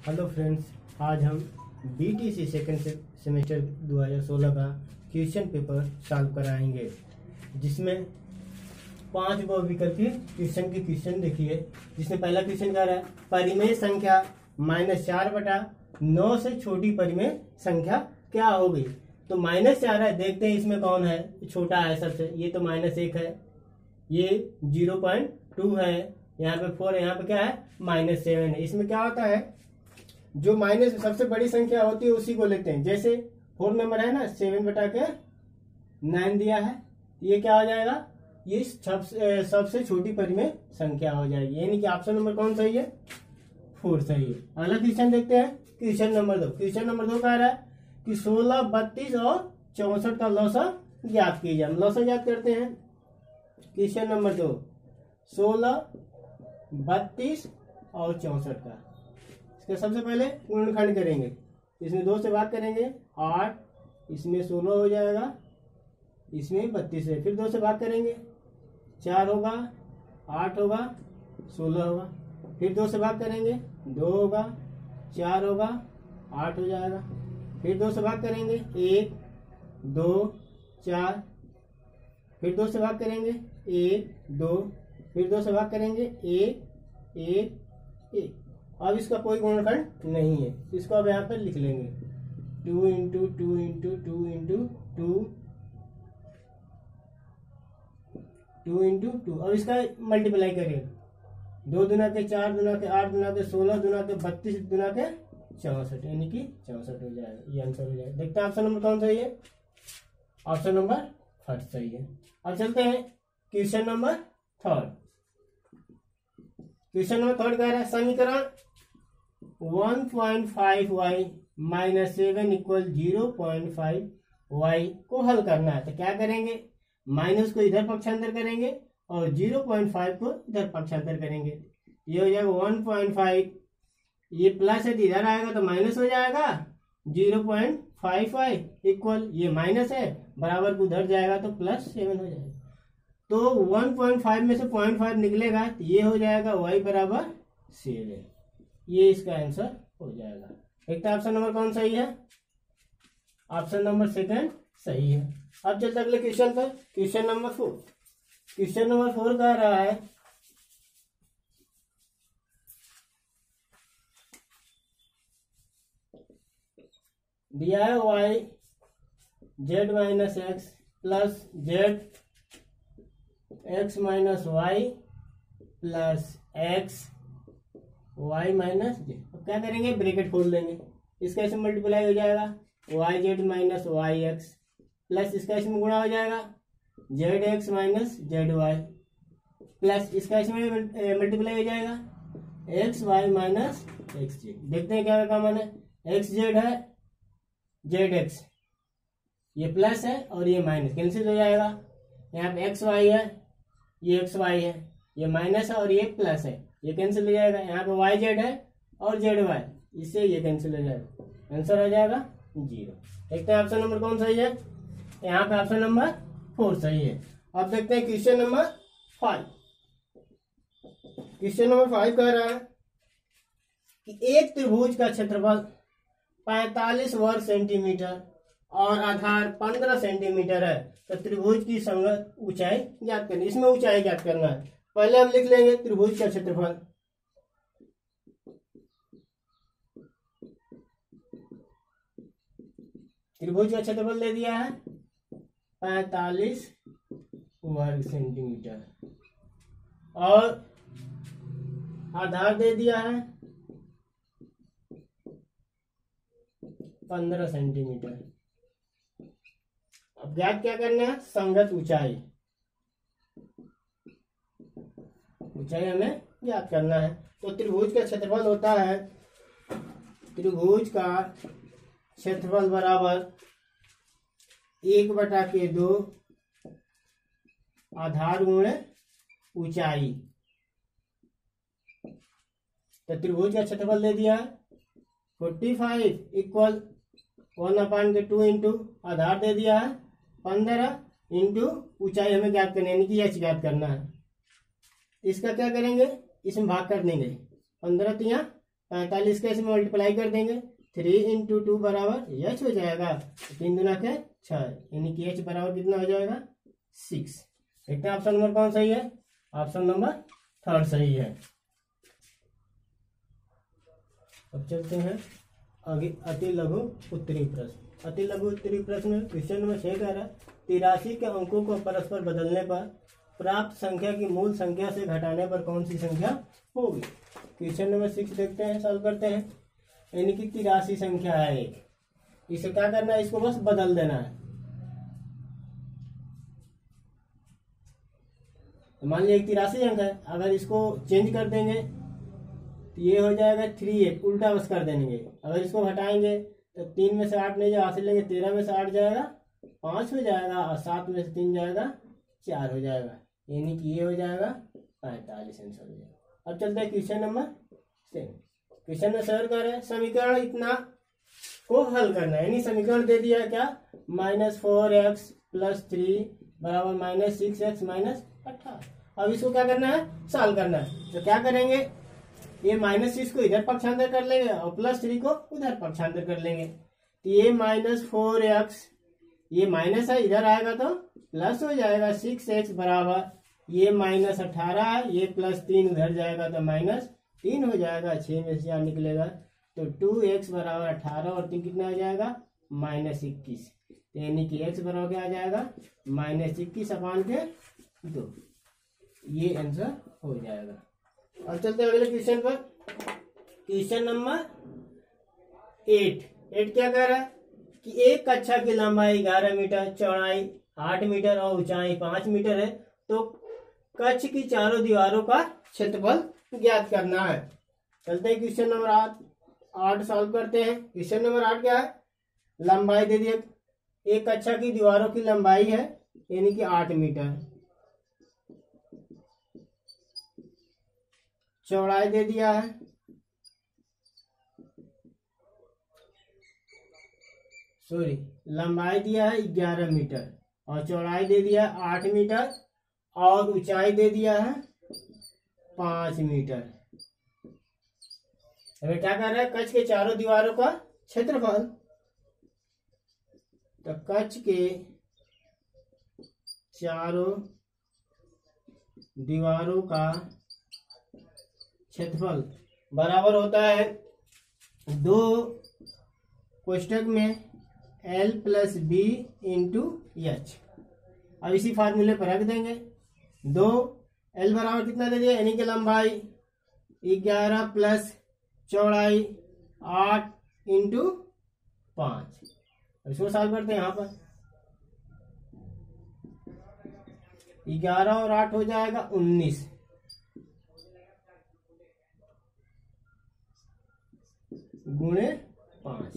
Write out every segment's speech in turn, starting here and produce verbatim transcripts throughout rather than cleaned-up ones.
Hello friends, आज हम BTC second semester दो हज़ार सोलह का क्वेश्चन पेपर सॉल्व कराएंगे, जिसमें पांच बहुविकल्पीय क्वेश्चन के क्वेश्चन देखिए। जिसमें पहला क्वेश्चन कह रहा है परिमेय संख्या माइनस चार बटा नौ से छोटी परिमेय संख्या क्या होगी। तो माइनस चार है, देखते हैं इसमें कौन है छोटा है सबसे। ये तो माइनस एक है, ये जीरो पॉइंट टू है, यहाँ पे फोर, यहाँ पे क्या है माइनस सेवन है। इसमें क्या होता है, जो माइनस सबसे बड़ी संख्या होती है उसी को लेते हैं। जैसे फोर नंबर है ना, सेवन बटा के नाइन दिया है, ये क्या हो जाएगा, ये सबसे सबसे छोटी परिमेय संख्या हो जाएगी। यानी कि ऑप्शन नंबर कौन सही है, फोर सही है। अगला क्वेश्चन देखते हैं, क्वेश्चन नंबर दो। क्वेश्चन नंबर दो कह रहा है कि सोलह, बत्तीस और चौसठ का लौसा ज्ञात कीजिए। हम लौसा ज्ञात करते हैं। क्वेश्चन नंबर दो, सोलह, बत्तीस और चौसठ का। इसका सबसे पहले गुणनखंड करेंगे। इसमें दो से भाग करेंगे, आठ, इसमें सोलह हो जाएगा, इसमें बत्तीस है। फिर दो से भाग करेंगे, चार होगा, आठ होगा, सोलह होगा। फिर दो से भाग करेंगे, दो होगा, चार होगा, आठ हो जाएगा। फिर दो से भाग करेंगे, एक, दो, चार। फिर दो से भाग करेंगे, एक, दो। फिर दो से भाग करेंगे, एक, एक, एक। अब इसका कोई गुणनखंड नहीं है, इसको अब यहाँ पर लिख लेंगे, two into two into two into two, two into two. अब इसका मल्टीप्लाई करेंगे, दो दुना के चार, दुना के आठ, दुना के सोलह, दुना के बत्तीस, दुना के चौसठ, यानी कि चौसठ हो जाएगा। ये आंसर हो जाएगा। देखते हैं ऑप्शन नंबर कौन सही है। ऑप्शन नंबर फर्स्ट सही है। अब चलते हैं question number third. Question number third कह रहा है समीकरण one point five y minus seven equal zero point five y को हल करना है। तो क्या करेंगे, माइनस को इधर पक्षांतर करेंगे और जीरो पॉइंट फाइव को इधर पक्षांतर करेंगे। ये हो जाएगा वन पॉइंट फाइव, ये प्लस है तो इधर आएगा तो माइनस हो जाएगा, zero point five y equal, ये माइनस है बराबर को उधर जाएगा तो प्लस सेवन हो जाएगा। तो वन पॉइंट फाइव में से पॉइंट फाइव निकलेगा तो ये हो जाएगा y बराबर सेवन। ये इसका आंसर हो जाएगा। देखते हैं ऑप्शन नंबर कौन सही है। ऑप्शन नंबर सेकंड सही है। अब चलते अगले क्वेश्चन पर। Question number four. Question number four कह रहा है दिया है y z minus x plus z x minus y plus x y minus z. अब क्या करेंगे, ब्रैकेट खोल देंगे, इसका इसमें मल्टीप्लाई हो जाएगा, y z minus y x plus इसका इसमें गुणा हो जाएगा, z x minus z y plus इसका इसमें मल्टीप्लाई हो जाएगा, x y minus x z. देखते हैं क्या कॉमन है, एक्स जेड है, जेड एक्स, ये प्लस है और ये माइनस, कैंसिल हो जाएगा। यहाँ पे एक्स वाई है, ये एक्स वाई है, ये माइनस है और ये प्लस है, ये कैंसिल हो जाएगा। यहाँ पे वाई जेड है और जेड वाई, इससे ये कैंसिल हो जाएगा, आंसर हो जाएगा जीरो। देखते हैं ऑप्शन नंबर कौन सही है। यहाँ पे ऑप्शन नंबर फोर सही है। अब देखते हैं question number five. Question number five कह रहा है कि एक त्रिभुज का क्षेत्रफल पैंतालीस वर्ग सेंटीमीटर और आधार पंद्रह सेंटीमीटर है, तो त्रिभुज की संगत ऊंचाई ज्ञात करनी। इसमें ऊंचाई ज्ञात करना है। पहले हम लिख लेंगे त्रिभुज का क्षेत्रफल। त्रिभुज का क्षेत्रफल दे दिया है पैंतालीस वर्ग सेंटीमीटर और आधार दे दिया है पंद्रह सेंटीमीटर। अब ज्ञात क्या करना है, संगत ऊंचाई। ऊंचाई हमें ज्ञात करना है। तो त्रिभुज का क्षेत्रफल होता है, त्रिभुज का क्षेत्रफल बराबर एक बटा के दो आधार गुण ऊंचाई। तो त्रिभुज का क्षेत्रफल दे दिया है forty five equal one upon के टू इंटू आधार दे दिया है पंद्रह इंटू ऊंचाई हमें ज्ञात करनी है, यानी कि एच ज्ञात करना है। इसका क्या करेंगे, इसमें भाग कर देंगे, पंद्रह तिया पैंतालीस के इसमें मल्टीप्लाई कर देंगे, थ्री इंटू टू बराबर एच हो जाएगा, तीन दुना के छह, यानी कि एच बराबर कितना हो जाएगा सिक्स। देखते हैं ऑप्शन नंबर कौन सही है, ऑप्शन नंबर थर्ड सही है। अब चलते हैं आगे अति लघु उत्तरी प्रश्न। अति लघु उत्तरी प्रश्न में क्वेश्चन नंबर छह कह रहा है तिरासी के अंकों को परस्पर बदलने पर प्राप्त संख्या की मूल संख्या से घटाने पर कौन सी संख्या होगी। क्वेश्चन नंबर सिक्स देखते हैं, सॉल्व करते हैं। यानी कि तिरासी संख्या है एक, इसे क्या करना है, इसको बस बदल देना है। तो मान लीजिए एक तिरासी अंक है, अगर इसको चेंज कर देंगे तो ये हो जाएगा थ्री एट, उल्टा बस कर देंगे। अगर इसको घटाएंगे तो तीन में से आठ नहीं जाए, हासिल लेंगे, तेरह में से आठ जाएगा पाँच हो जाएगा, और सात में से तीन जाएगा चार हो जाएगा, यानी कि ये हो जाएगा पैंतालीस आंसर हो जाएगा। अब चलते हैं क्वेश्चन नंबर सेवन। क्वेश्चन में सर कर रहे हैं समीकरण इतना को हल करना है, यानी समीकरण दे दिया क्या, minus four x plus three बराबर माइनस सिक्स एक्स माइनस अठारह। अब इसको क्या करना है, सॉल्व करना है। तो क्या करेंगे, ये माइनस सिक्स को इधर पक्षांतर कर लेंगे और प्लस थ्री को उधर पक्षांतर कर लेंगे। तो ये माइनस फोर एक्स, ये माइनस है, इधर आएगा तो प्लस हो जाएगा, सिक्स एक्स बराबर ये माइनस अठारह है, ये प्लस तीन उधर जाएगा तो माइनस तीन हो जाएगा, छः में से चार निकलेगा तो टू एक्स बराबर अठारह और तीन कितना हो जाएगा माइनस इक्कीस, यानी कि एक्स बराबर क्या आ जाएगा माइनस इक्कीस अपान के दो, ये आंसर हो जाएगा। अब चलते हैं अगले क्वेश्चन पर। Question number eight. एट क्या कह रहा है कि एक कक्षा की लंबाई ग्यारह मीटर, चौड़ाई आठ मीटर और ऊंचाई पांच मीटर है, तो कक्ष की चारों दीवारों का क्षेत्रफल ज्ञात करना है। चलते हैं क्वेश्चन नंबर आठ आठ सॉल्व करते हैं। क्वेश्चन नंबर आठ क्या है, लंबाई दे दिए, एक कक्षा की दीवारों की लंबाई है यानी कि आठ मीटर, चौड़ाई दे दिया है सॉरी लंबाई दिया है ग्यारह मीटर और चौड़ाई दे दिया है आठ मीटर और ऊंचाई दे दिया है पांच मीटर। अगर क्या कर रहा है, कक्ष के चारों दीवारों का क्षेत्रफल, तो कक्ष के चारों दीवारों का क्षेत्रफल बराबर होता है दो कोष्टक में L plus b into h. अब इसी फार्मूले पर रख देंगे, दो L बराबर कितना दे दिया, यानी कि लंबाई ग्यारह प्लस चौड़ाई आठ इंटू पांच। इसको सॉल्व करते हैं, यहाँ पर ग्यारह और आठ हो जाएगा उन्नीस, गुणे पांच,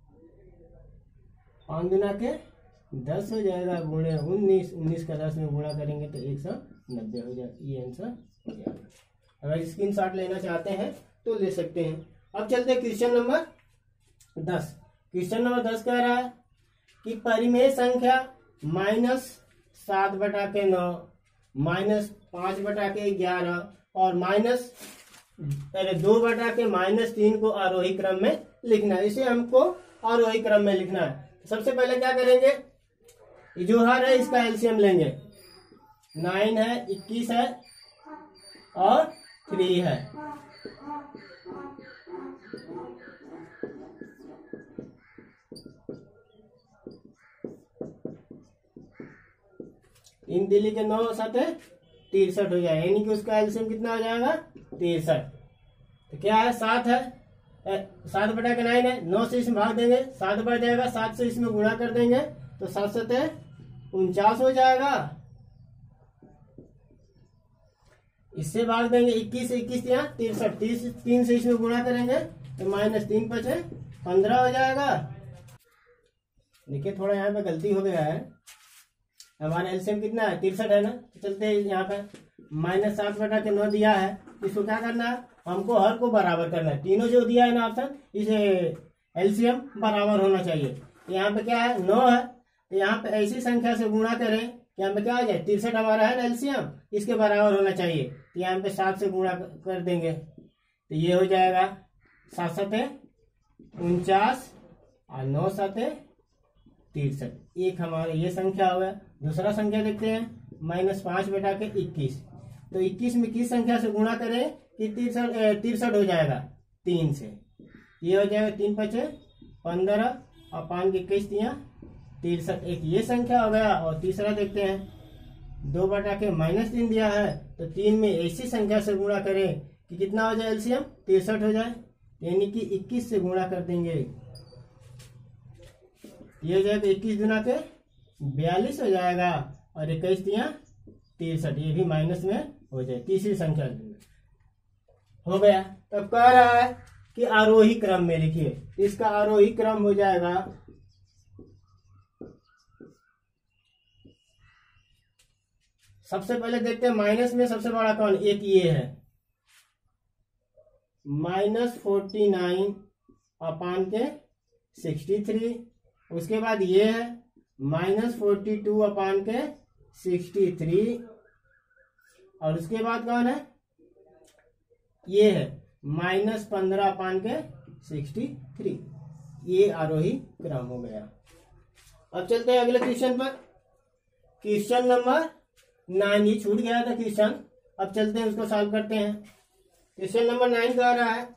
पाँच दुना के दस हो जाएगा, गुणे उन्नीस, उन्नीस का दस में गुणा करेंगे तो एक सौ नब्बे हो जाएगा, ये आंसर हो जाएगा। अगर स्क्रीन शॉट लेना चाहते हैं तो ले सकते हैं। अब चलते हैं क्वेश्चन नंबर दस। क्वेश्चन नंबर दस कह रहा है कि परिमेय संख्या माइनस सात बटा के नौ, माइनस पांच बटा के ग्यारह और माइनस अरे दो बटा के माइनस तीन को आरोही क्रम में लिखना है। इसे हमको आरोही क्रम में लिखना है। सबसे पहले क्या करेंगे, जो हर है इसका एलसीएम लेंगे, नाइन है, इक्कीस है और थ्री है। तीन दिल्ली के नौ सतह तिरसठ हो जाएगा, यानी कि उसका एलसीएम कितना हो जाएगा तिरसठ। तो क्या है, सात है, सात बटा के नाइन है, नौ से इसमें भाग देंगे, सात बढ़ जाएगा, सात से इसमें गुणा कर देंगे तो सात सतह उनचास हो जाएगा। इससे भाग देंगे, इक्कीस से इक्कीस यहाँ तिरसठ, तीस तीन से इसमें गुणा करेंगे तो माइनस तीन पचे पंद्रह हो जाएगा। देखिए थोड़ा यहाँ पे गलती हो गया है, हमारा एलसीएम कितना है तिरसठ है ना, तो चलते हैं यहाँ पे माइनस सात बटा के नौ दिया है, इसको क्या करना है, हमको हर को बराबर करना है। तीनों जो दिया है ना ऑप्शन, इसे एलसीएम बराबर होना चाहिए। यहाँ पे क्या है, नौ है, तो यहाँ पे ऐसी संख्या से गुणा करें, यहाँ पे क्या आ जाए, तिरसठ हमारा है ना एलसीएम, इसके बराबर होना चाहिए। तो यहाँ पे सात से गुणा कर देंगे तो ये हो जाएगा सात सते उनचास और नौ सते तिरसठ। एक हमारा ये संख्या हो गया। दूसरा संख्या देखते हैं, माइनस पांच बेटा के इक्कीस। तो इक्कीस में किस संख्या से गुणा करें कि तिरसठ तिरसठ हो जाएगा? तीन से। ये हो जाएगा तीन पचे पंद्रह और पाँच के इक्कीस दिया तिरसठ। एक ये संख्या हो गया। और तीसरा देखते हैं, दो बटा के माइनस तीन दिया है, तो तीन में ऐसी संख्या से गुणा करें कि कितना हो जाए एलसीएम? तिरसठ हो जाए, यानी कि इक्कीस से गुणा कर देंगे। ये हो जाएगा इक्कीस गुना के बयालीस हो जाएगा और इक्कीस दिया तिरसठ, ये भी माइनस में हो जाए। तीसरी संख्या हो गया। तब कह रहा है कि आरोही क्रम में लिखिए। इसका आरोही क्रम हो जाएगा सबसे पहले देखते हैं माइनस में सबसे बड़ा कौन? एक ये है, माइनस फोर्टी नाइन अपान के सिक्सटी थ्री। उसके बाद ये है माइनस फोर्टी टू अपान के सिक्सटी थ्री। और उसके बाद कौन है? ये है माइनस पंद्रह अपान के सिक्सटी थ्री। ये आरोही क्रम हो गया। अब चलते हैं अगले क्वेश्चन पर। क्वेश्चन नंबर नाइन, ये छूट गया था क्वेश्चन। अब चलते हैं उसको सॉल्व करते हैं। क्वेश्चन नंबर नाइन कह रहा है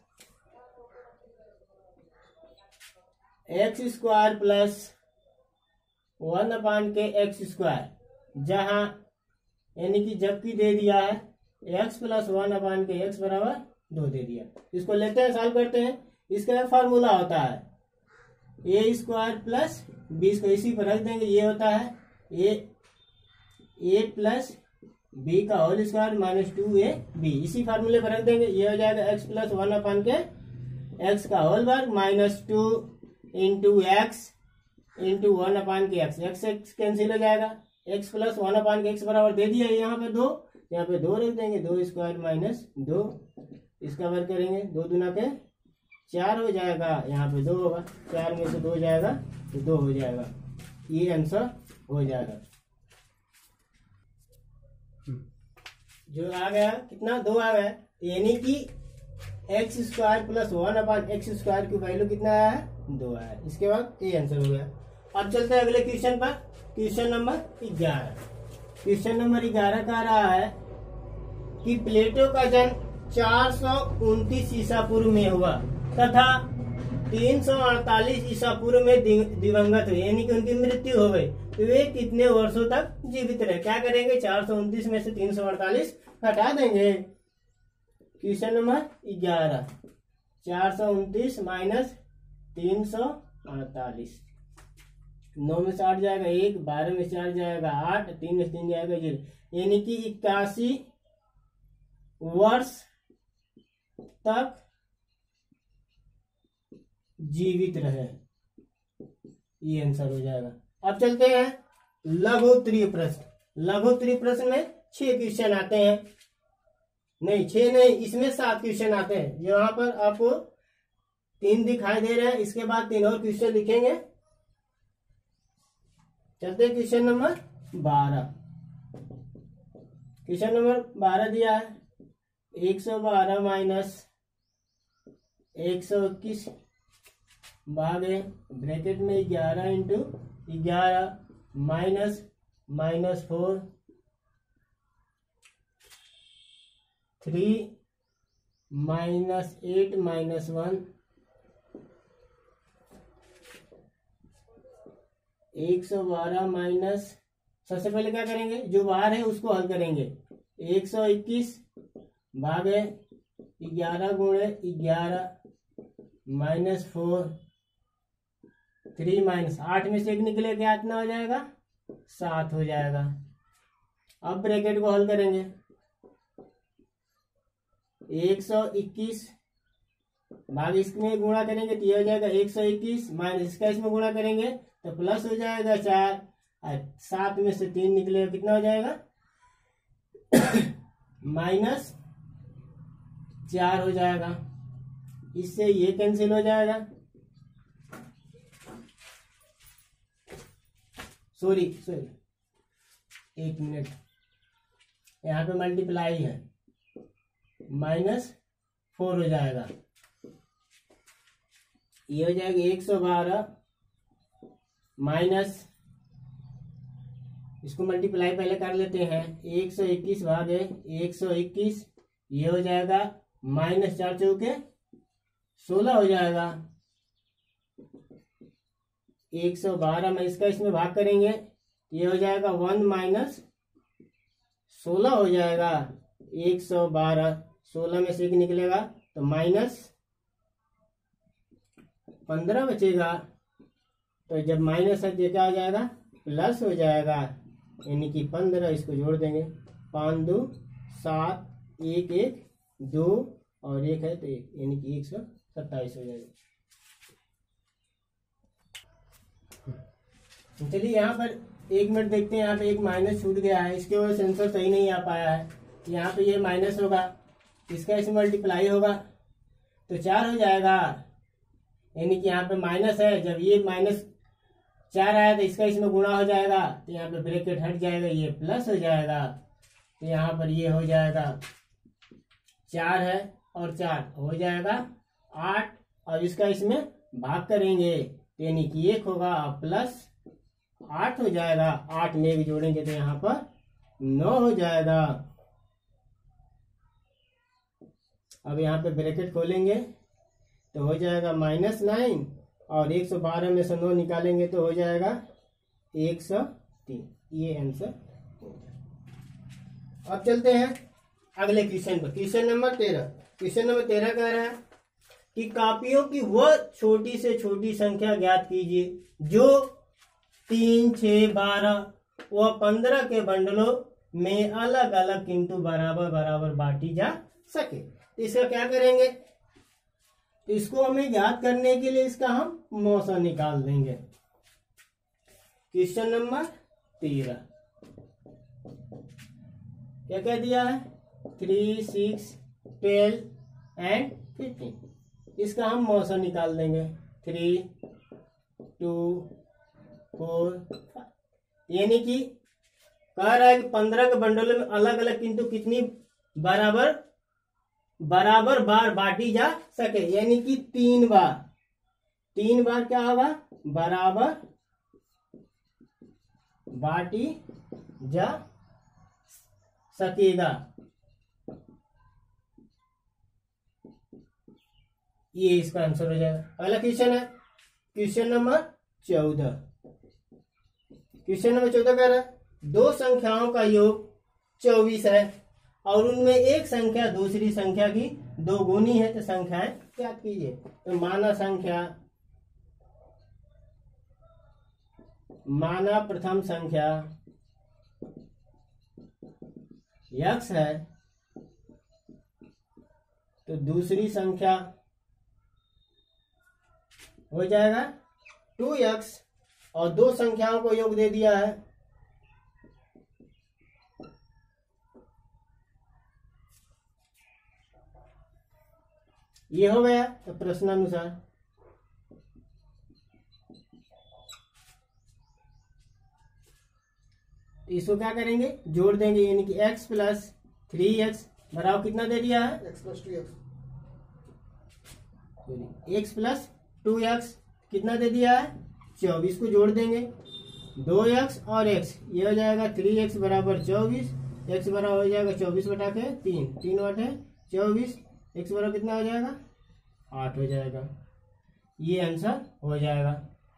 x square plus one upon के एक्स स्क्वायर, जहां यानी कि जबकि दे दिया है एक्स प्लस वन अपान के एक्स बराबर दो दे दिया। इसको लेते हैं, सॉल्व करते हैं। इसका फार्मूला होता है ए स्क्वायर प्लस बी, इसको इसी पर रख देंगे। ये होता है ए ए प्लस बी का whole square minus two a b, इसी फार्मूले पर रख देंगे। ये हो जाएगा एक्स प्लस वन अपान के एक्स का होल वर्ग minus two into x into one upon के एक्स। एक्स एक्स कैंसिल हो जाएगा। एक्स प्लस वन अपान के एक्स बराबर दे दिया है यहाँ पे दो, यहाँ पे दो रख देंगे। दो स्क्वायर माइनस दो, इसका वर्ग करेंगे, दो दुना के चार हो जाएगा, यहाँ पे दो होगा, चार में से दो जाएगा तो दो हो जाएगा। ये आंसर हो जाएगा। जो आ गया कितना? दो आ गया, यानी कि x square plus one upon x square की वैल्यू कितना आया है? दो आया। इसके बाद ये आंसर हो गया। अब चलते हैं अगले क्वेश्चन पर। क्वेश्चन नंबर ग्यारह। क्वेश्चन नंबर ग्यारह कह रहा है कि प्लेटो का जन्म चार सौ उनतीस ईसा पूर्व में हुआ तथा तीन सौ अड़तालीस ईसा पूर्व में दिवंगत हुए, यानी कि उनकी मृत्यु हो गई। तो वे कितने वर्षों तक जीवित रहे? क्या करेंगे? चार सौ उनतीस में से तीन सौ अड़तालीस हटा देंगे। क्वेश्चन नंबर ग्यारह, चार सौ उनतीस माइनस तीन सौ अड़तालीस, नौ में से आठ जाएगा एक, बारह में से आठ जाएगा आठ, तीन में से तीन जाएगा जीरो, यानी कि इक्यासी वर्ष तक जीवित रहे। ये आंसर हो जाएगा। अब चलते हैं लघुत्तरीय प्रश्न। लघुत्तरीय प्रश्न में छह क्वेश्चन आते हैं, नहीं छह नहीं, इसमें सात क्वेश्चन आते हैं। यहाँ पर आपको तीन दिखाई दे रहे हैं, इसके बाद तीन और क्वेश्चन लिखेंगे। चलते हैं क्वेश्चन नंबर बारह। क्वेश्चन नंबर बारह दिया है एक सौ बारह माइनस एक सौ इक्कीस भागे ब्रैकेट में ग्यारह इंटू ग्यारह minus minus four three minus eight minus one, एक सौ बारह माइनस, सबसे पहले क्या करेंगे? जो बाहर है उसको हल करेंगे। एक सौ इक्कीस भागे ग्यारह गुणे ग्यारह माइनस फोर, थ्री माइनस आठ में से एक निकले, क्या इतना हो जाएगा? सात हो जाएगा। अब ब्रैकेट को हल करेंगे। एक सौ इक्कीस भाग इसमें गुणा करेंगे तो ये हो जाएगा एक सौ इक्कीस माइनस इसका इसमें गुणा करेंगे तो प्लस हो जाएगा चार, और सात में से तीन निकलेगा, कितना हो जाएगा? माइनस चार हो जाएगा। इससे ये कैंसिल हो जाएगा, सॉरी सॉरी एक मिनट, यहाँ पे मल्टीप्लाई है, माइनस फोर हो जाएगा। ये हो जाएगा एक सौ बारह माइनस, इसको मल्टीप्लाई पहले कर लेते हैं, एक सौ इक्कीस भागे एक सौ इक्कीस, ये हो जाएगा माइनस चार चौके सोलह हो जाएगा। एक सौ बारह में इसका इसमें भाग करेंगे, ये हो जाएगा वन माइनस सोलह हो जाएगा। एक सौ बारह सोलह में से एक निकलेगा तो माइनस पंद्रह बचेगा। तो जब माइनस है तो क्या हो जाएगा, प्लस हो जाएगा, यानी कि पंद्रह। इसको जोड़ देंगे, पाँच दो सात, एक एक दो और एक है तो एक, यानी कि एक सौ सत्ताईस हो जाएगा। चलिए यहाँ पर एक मिनट देखते हैं, यहाँ पे एक माइनस छूट गया है, इसके वजह से आंसर सही नहीं आ पाया है। यहाँ पे ये माइनस होगा, इसका इसमें मल्टीप्लाई होगा तो चार हो जाएगा, यानी कि यहाँ पे माइनस है, जब ये माइनस चार आया तो इसका इसमें गुणा हो जाएगा तो यहाँ पे ब्रैकेट हट जाएगा, ये प्लस हो जाएगा। तो यहाँ पर ये हो जाएगा चार है और चार हो जाएगा आठ, और इसका इसमें भाग करेंगे तो यानी कि एक होगा प्लस आठ हो जाएगा। आठ में भी जोड़ेंगे तो यहाँ पर नौ हो जाएगा। अब यहाँ पे ब्रैकेट खोलेंगे तो हो जाएगा माइनस नाइन, और एक सौ बारह में से नौ निकालेंगे तो हो जाएगा एक सौ तीन। ये आंसर। अब चलते हैं अगले क्वेश्चन पर, क्वेश्चन नंबर तेरह। क्वेश्चन नंबर तेरह कह रहा है कि कापियों की वह छोटी से छोटी संख्या ज्ञात कीजिए जो तीन, छः, बारह व पंद्रह के बंडलों में अलग अलग किंतु बराबर बराबर बांटी जा सके। तो इसका क्या करेंगे, तो इसको हमें ज्ञात करने के लिए इसका हम मौसा निकाल देंगे। क्वेश्चन नंबर तेरह क्या कह दिया है, three, six, twelve and fifteen. इसका हम मौसा निकाल देंगे, थ्री, टू, फोर, फाइव। यानी कि कह रहा है कि पंद्रह के बंडलों में अलग अलग किंतु कितनी बराबर बराबर बार बांटी जा सके, यानी कि तीन बार। तीन बार क्या होगा, बराबर बांटी जा सकेगा। ये इसका आंसर हो जाएगा। अगला क्वेश्चन है क्वेश्चन नंबर चौदह। क्वेश्चन नंबर चौदह कह रहा है दो संख्याओं का योग चौबीस है और उनमें एक संख्या दूसरी संख्या की दो गुनी है, तो संख्याएं ज्ञात कीजिए। तो माना संख्या, माना प्रथम संख्या यक्स है तो दूसरी संख्या हो जाएगा टू एक्स, और दो संख्याओं को योग दे दिया है ये हो गया। तो प्रश्नानुसार तो इसको क्या करेंगे, जोड़ देंगे, यानी कि x प्लस थ्री एक्स बराबर कितना दे दिया है, x plus two x, x plus two x कितना दे दिया है, चौबीस को जोड़ देंगे, दो एक्स और x, ये हो जाएगा थ्री एक्स बराबर चौबीस, x बराबर हो जाएगा चौबीस बटा के तीन, तीन बटे चौबीस, x बराबर कितना हो जाएगा, आठ हो जाएगा। ये आंसर हो जाएगा।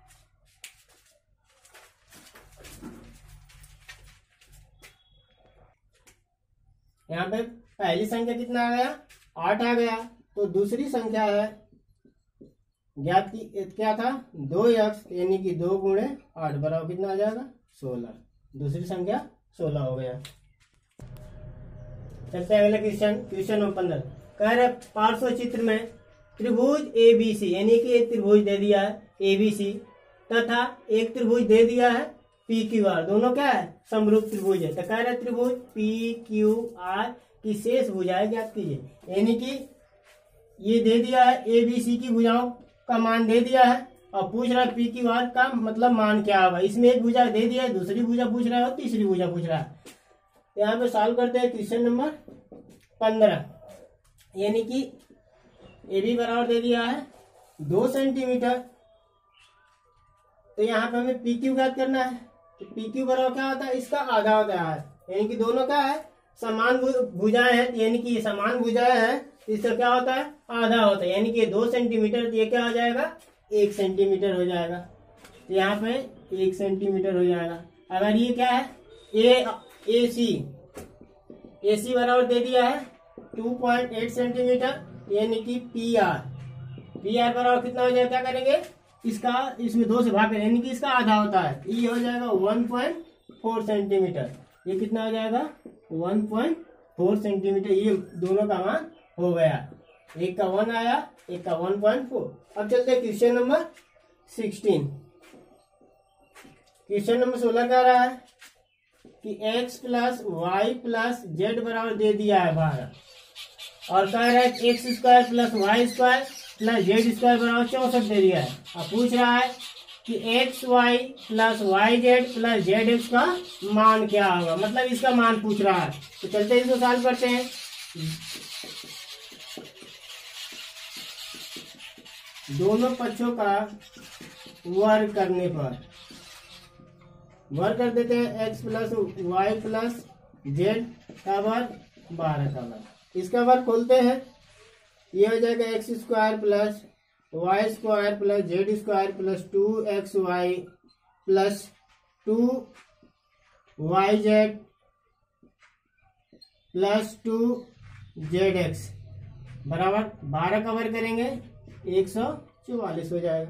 यहाँ पे पहली संख्या कितना आ गया, आठ आ गया। तो दूसरी संख्या है ज्ञात की क्या था, दो एक्स, यानी कि दो गुणे आठ बराबर कितना आ जाएगा, सोलह। दूसरी संख्या सोलह हो गया। चलते हैं अगले क्वेश्चन, क्वेश्चन नंबर पंद्रह। कह रहे पार्श्व चित्र में त्रिभुज ए बी सी, यानी कि एक त्रिभुज दे दिया है ए बी सी तथा एक त्रिभुज दे दिया है पी क्यू आर, दोनों क्या है, समरूप त्रिभुज है। तो कह रहे त्रिभुज पी क्यू आर की शेष भुजाएं ज्ञात कीजिए। यानी कि ये दे दिया है ए बी सी की भुजाओं का मान दे दिया है और पूछ रहा है पी क्यू आर का मतलब मान क्या होगा। इसमें एक भुजा दे दिया है, दूसरी भुजा पूछ रहा है और तीसरी भुजा पूछ रहा है। यहाँ पे सॉल्व करते हैं क्वेश्चन नंबर पंद्रह। यानी कि ए बी बराबर दे दिया है दो सेंटीमीटर, तो यहाँ पे हमें पी क्यू ज्ञात करना है। तो पी क्यू बराबर क्या होता है, इसका आधा होता है, यानी कि दोनों क्या है, समान भुजाएं हैं, यानी कि ये समान भुजाएं हैं, इसका क्या होता है, आधा होता है, यानी कि ये दो सेंटीमीटर, तो ये क्या हो जाएगा, एक सेंटीमीटर हो जाएगा। तो यहाँ पे एक सेंटीमीटर हो जाएगा। अगर ये क्या है, ए ए सी ए सी बराबर दे दिया है टू पॉइंट एट सेंटीमीटर, यानी कि पी आर पी आर बराबर कितना हो जाएगा, क्या करेंगे, इसका इसमें दो से भाग करें, यानी कि इसका आधा होता है, ये हो जाएगा वन पॉइंट फोर सेंटीमीटर। ये कितना हो जाएगा, वन पॉइंट फोर सेंटीमीटर। ये दोनों का मान हो गया, एक का वन आया, एक का वन पॉइंट फोर। अब चलते हैं question number sixteen. Question number सोलह कह रहा है कि x plus y plus z बराबर दे दिया है बारह, और कह रहा है x square plus y square plus z square बराबर चौसठ दे दिया है। अब पूछ रहा है कि x y plus y z plus z x का मान क्या होगा, मतलब इसका मान पूछ रहा है। तो चलते हैं इसको सॉल्व करते हैं। दोनों पक्षों का वर्ग करने पर वर्ग कर देते हैं, x plus y plus z का वर्ग बारह का वर्ग। इसका वर्ग खोलते हैं, ये हो जाएगा x square plus y square plus z square plus two x y plus two y z plus two z x बराबर बारह का वर्ग करेंगे, एक सौ चौवालीस हो जाएगा।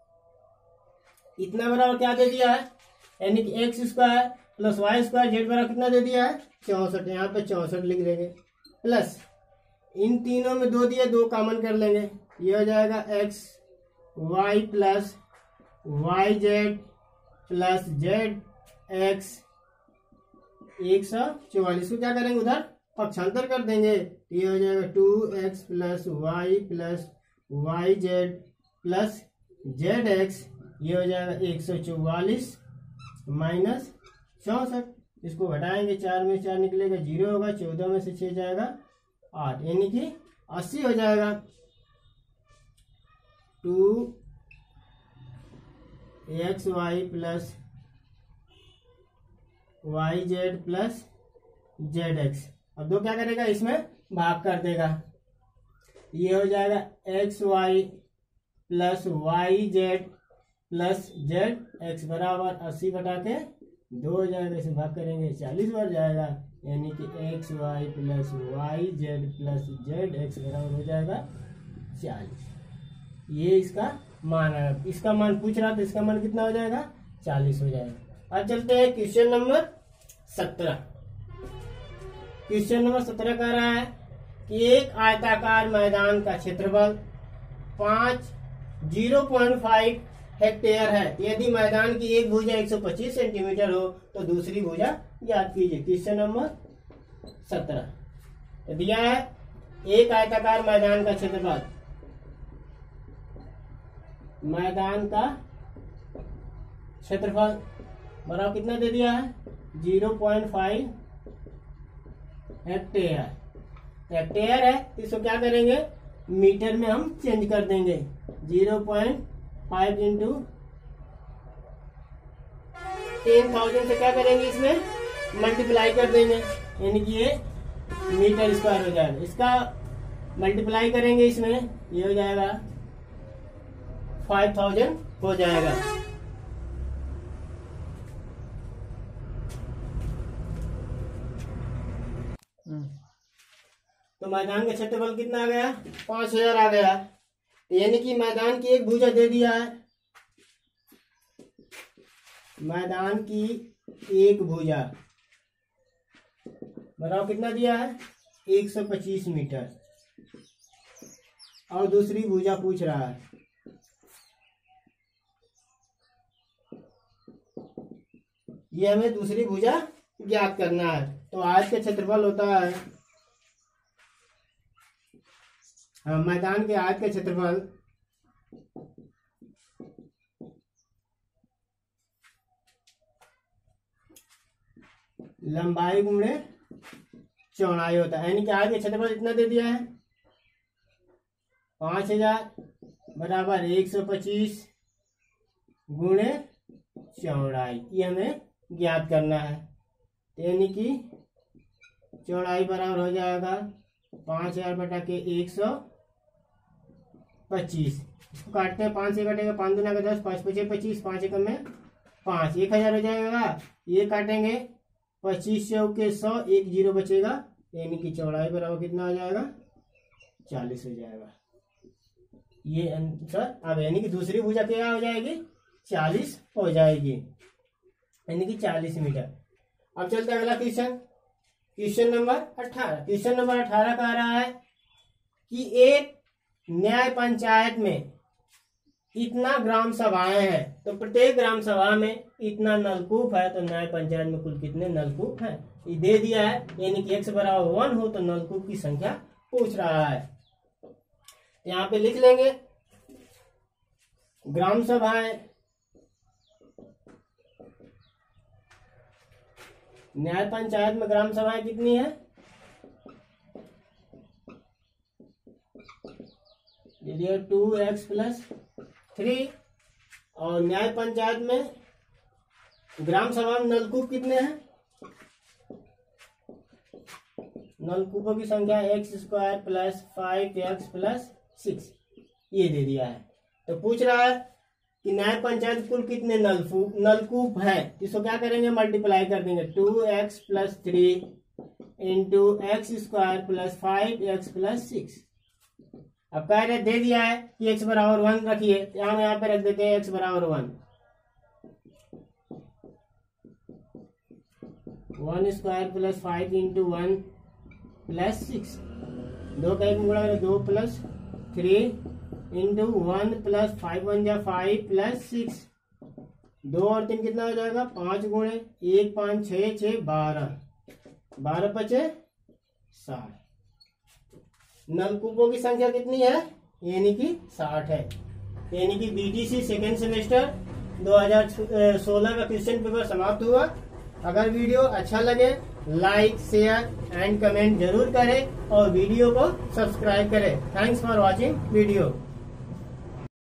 इतना बराबर क्या दे दिया है, यानी कि x square plus y square z बराबर कितना दे दिया है, चौसठ। यहाँ पे चौसठ लिख लेंगे, प्लस इन तीनों में दो दिए, दो कॉमन कर लेंगे, ये हो जाएगा x y plus y z plus z x एक सौ चौवालीस को क्या करेंगे, उधर पक्षांतर कर देंगे, ये हो जाएगा two x plus y plus y z plus z x, ये हो जाएगा एक सौ चौवालीस माइनस चौसठ। इसको घटाएंगे, चार में चार निकलेगा जीरो होगा, चौदह में से छह जाएगा आठ, यानी कि अस्सी हो जाएगा। Two x y plus y z plus z x, अब दो क्या करेगा, इसमें भाग कर देगा, ये हो जाएगा x y plus y z plus z x बराबर अस्सी बटा के दो हो जाएगा, इसे भाग करेंगे चालीस बार जाएगा, यानी कि x y plus y z plus z x बराबर हो जाएगा चालीस। ये इसका मान है, इसका मान पूछ रहा था, इसका मान कितना हो जाएगा, चालीस हो जाएगा। अब चलते हैं क्वेश्चन नंबर सत्रह। क्वेश्चन नंबर सत्रह कह रहा है कि एक आयताकार मैदान का क्षेत्रफल पांच जीरो पॉइंट फाइव हेक्टेयर है, यदि मैदान की एक भुजा एक सौ पच्चीस सेंटीमीटर हो तो दूसरी भुजा ज्ञात कीजिए। क्वेश्चन नंबर सत्रह दिया है, एक आयताकार मैदान का क्षेत्रफल, मैदान का क्षेत्रफल बराबर कितना दे दिया है, zero point five hectare hectare है, इसको क्या करेंगे, मीटर में हम चेंज कर देंगे, zero point five into ten thousand से क्या करेंगे, इसमें मल्टीप्लाई कर देंगे, यानी कि ये मीटर स्क्वायर हो जाएगा। इसका मल्टीप्लाई करेंगे इसमें, ये हो जाएगा फाइव थाउजेंड हो जाएगा। तो मैदान का क्षेत्रफल कितना आ गया, पांच हजार आ गया, यानी कि मैदान की एक भुजा दे दिया है, मैदान की एक भुजा बराबर कितना दिया है, एक सौ पच्चीस मीटर, और दूसरी भुजा पूछ रहा है, ये हमें दूसरी भुजा ज्ञात करना है। तो आज का क्षेत्रफल होता है, हाँ, मैदान के आयत का क्षेत्रफल लंबाई गुणे चौड़ाई होता है, यानी कि आयत का क्षेत्रफल इतना दे दिया है पांच हजार बराबर एक सौ पच्चीस गुणे चौड़ाई, ये हमें ज्ञात करना है। यानी कि चौड़ाई बराबर हो जाएगा पाँच हजार बटा के एक सौ पच्चीस। इसको काटते हैं, पाँच से कटेगा, पाँच दूना का दस, पाँच पचे पच्चीस, पाँच एकम में पाँच, एक हजार हो जाएगा। ये काटेंगे, पच्चीस चौके सौ, एक जीरो बचेगा, यानी कि चौड़ाई बराबर कितना हो जाएगा, चालीस हो जाएगा। ये आंसर अब यानी कि दूसरी भुजा क्या हो जाएगी, चालीस हो जाएगी, यानी कि चालीस मीटर। अब चलते हैं अगला क्वेश्चन, क्वेश्चन नंबर अठारह। क्वेश्चन नंबर अठारह कह रहा है कि एक न्याय पंचायत में इतना ग्राम सभाएं हैं, तो प्रत्येक ग्राम सभा में इतना नलकूप है, तो न्याय पंचायत में कुल कितने नलकूप हैं ये दे दिया है। यानी कि एक्स बराबर वन हो तो नलकूप की संख्या पूछ रहा है। यहाँ पे लिख लेंगे ग्राम सभाएं, न्याय पंचायत में ग्राम सभाएं कितनी है, टू एक्स प्लस थ्री, और न्याय पंचायत में ग्राम सभा में नलकूप कितने हैं, नलकूपों की संख्या x square plus five x plus six, ये दे दिया है। तो पूछ रहा है कि न्याय पंचायत कुल कितने नलकूप नलकूप है, इसको क्या करेंगे, मल्टीप्लाई कर देंगे, two x plus three into x square plus five x plus six. अब कह रहे दे दिया है कि एक्स बराबर वन रखिए, तो हम यहाँ पे रख देते हैं एक्स बराबर one, one square plus five into one plus six, दो का एक गुणा दो plus three into one plus five one जा फाइव प्लस सिक्स, दो और तीन कितना हो जाएगा, पांच गुणे एक पांच छः छः बारह, बारह पचे साठ। नलकूपों की संख्या कितनी है, यानी कि साठ है। यानी कि बीटीसी सेकेंड सेमेस्टर दो हज़ार सोलह का क्वेश्चन पेपर समाप्त हुआ। अगर वीडियो अच्छा लगे लाइक शेयर एंड कमेंट जरूर करें और वीडियो को सब्सक्राइब करें। Thanks for watching video.